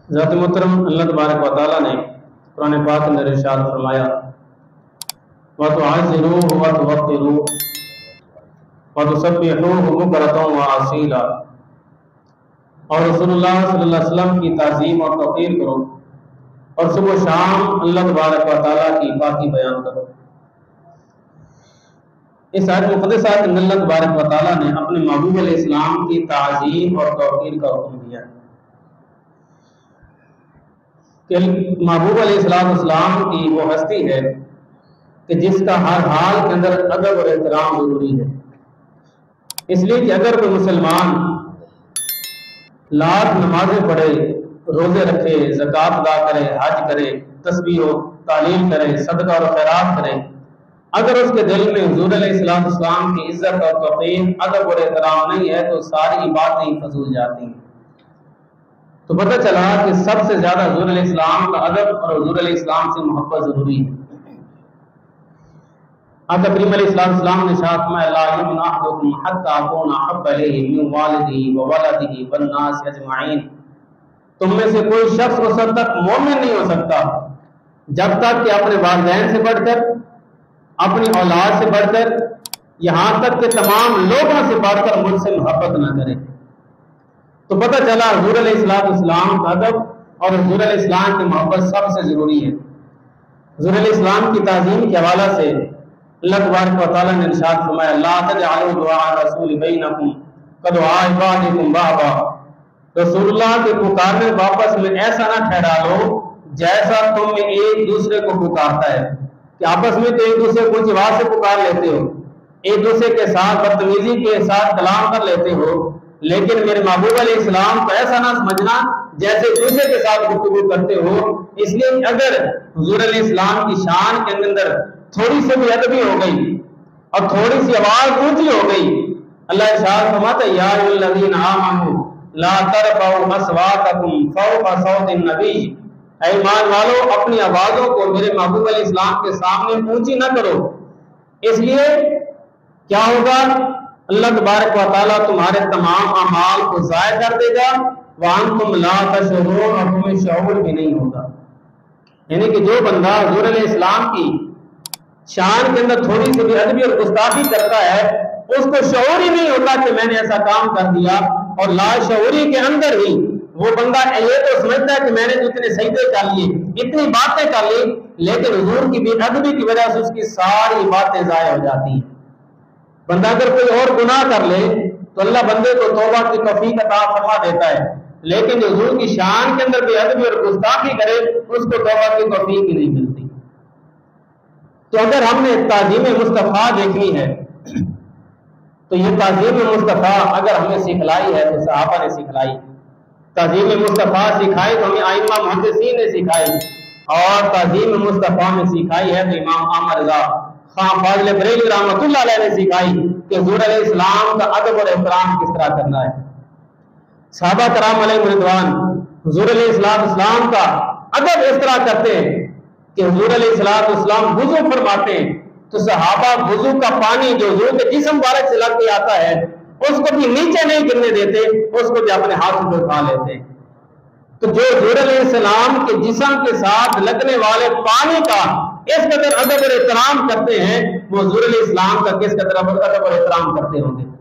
ذات محترم اللہ تبارک و تعالیٰ نے قرآن پاک اندر ارشاد فرمایا وَتُعَزِّرُوهُ وَتُوَقِّرُوهُ وَتُسَبِّحُوهُ بُكْرَةً وَأَصِيلًا، اور رسول اللہ صلی اللہ علیہ وسلم کی تعظیم اور توقیر کرو اور صبح و شام اللہ تبارک و تعالیٰ کی پاکی بیان کرو۔ اس آیت مقدسہ کے اندر اللہ تبارک و تعالیٰ نے اپنے محبوب علیہ السلام کی تعظیم اور توقیر کا حکم دیا ہے کہ محبوب علیہ السلام کی وہ ہستی ہے کہ جس کا ہر حال کے اندر ادب اور احترام ضروری ہے۔ اس لیے کہ اگر کوئی مسلمان لاکھ نمازیں پڑھے، روزے رکھے، زکوٰۃ ادا کرے، حج کرے، تسبیح و تعلیل کرے، صدقہ اور خیرات کرے، اگر اس کے دل میں حضور علیہ السلام کی عزت اور توقیر، ادب اور احترام نہیں ہے تو ساری باتیں فضول جاتی ہیں۔ تو پتہ چلا کہ سب سے زیادہ حضور علیہ السلام کا ادب اور حضور علیہ السلام سے محبت ضروری ہے۔ آقا کریم علیہ السلام نے ارشاد فرمایا لا یؤمن احدکم حتی اکون احب الیہ من والدہ وولدہ والناس اجمعین، تم میں سے کوئی شخص اس وقت تک مومن نہیں ہو سکتا جب تک کہ اپنے والدین سے بڑھ کر، اپنی اولاد سے بڑھ کر، یہاں تک کہ تمام لوگوں سے بڑھ کر مجھ سے محبت نہ کرے۔ تو پتہ چلا حضور علیہ السلام کا ادب اور حضور علیہ السلام کی محبت سب سے ضروری ہے۔ حضور علیہ السلام کی تعظیم کے حوالہ سے اللہ تبارک و تعالیٰ نے ارشاد فرمایا لا تجعلوا دعاء الرسول بینکم کدعاء بعضکم بعضا، رسول اللہ کے پکارنے واپس میں ایسا نہ ٹھہرا لو جیسا تم میں ایک دوسرے کو پکارتا ہے، کہ آپس میں تو ایک دوسرے کو جواب سے پکار لیتے ہو، ایک دوسرے کے ساتھ بدتمیزی کے ساتھ کلام کر لیتے ہو، لیکن میرے محبوب علیہ السلام کو ایسا نہ سمجھنا جیسے دوسرے کے ساتھ گفتگو کرتے ہو۔ اس لیے اگر حضور علیہ السلام کی شان کے اندر تھوڑی سی بھی ادبی ہو گئی اور تھوڑی سی آواز اونچی ہو گئی، اللہ ارشاد فرماتا ہے یا ایھا الذین آمنوا لا ترفعوا اصواتکم فوق صوت النبی، اے ایمان والو اپنی آوازوں کو میرے محبوب علیہ السلام کے سامنے اونچی نہ کرو۔ اس لیے کیا ہوگا؟ اللہ تبارک و تعالیٰ تمہارے تمام اعمال کو ضائع کر دے گا، وانتم لا تشعرون، اور تمہیں شعور بھی نہیں ہوگا۔ یعنی کہ جو بندہ حضور علیہ السلام کی شان کے اندر تھوڑی سی بھی ادبی اور گستاخی کرتا ہے، اس کو شعور ہی نہیں ہوتا کہ میں نے ایسا کام کر دیا، اور لاشعوری کے اندر ہی وہ بندہ یہ تو سمجھتا ہے کہ میں نے تو اتنے سجدے کر لیے، اتنی باتیں کر لی، لیکن حضور کی بے ادبی کی وجہ سے اس کی ساری باتیں ضائع ہو جاتی ہیں۔ بندہ اگر کوئی اور گناہ کر لے تو اللہ بندے کو توبہ کی توفیق عطا فرما دیتا ہے، لیکن جو حضور کی شان کے اندر بے ادبی اور گستاخی کرے اس کو توبہ کی توفیق ہی نہیں ملتی۔ تو اگر ہم نے تعظیم مصطفیٰ دیکھنی ہے تو یہ تعظیم مصطفیٰ اگر ہمیں سکھلائی ہے تو صحابہ نے سکھلائی، تعظیم مصطفیٰ سکھائی تو ہمیں ائمہ محدثین نے سکھائی، اور تعظیم مصطفیٰ میں سکھائی ہے تو امام احمد رضا خان فاضل بریلوی رحمۃ اللہ علیہ نے سکھائی کہ حضور علیہ السلام کا ادب اور احترام کس طرح کرنا ہے۔ صحابہ کرام علیہ رضوان حضور علیہ السلام کا ادب اس طرح کرتے ہیں کہ حضور علیہ السلام وضو فرماتے ہیں تو صحابہ وضو کا پانی جو حضور کے جسم مبارک سے لگ کے آتا ہے اس کو بھی نیچے نہیں گرنے دیتے، اس کو بھی اپنے ہاتھوں میں اٹھا لیتے۔ تو جو حضور علیہ السلام کے جسم کے ساتھ لگنے والے پانی کا اس قدر ادب اور احترام کرتے ہیں، وہ حضور علیہ السلام کا کس قدر ادب اور احترام کرتے ہوں گے۔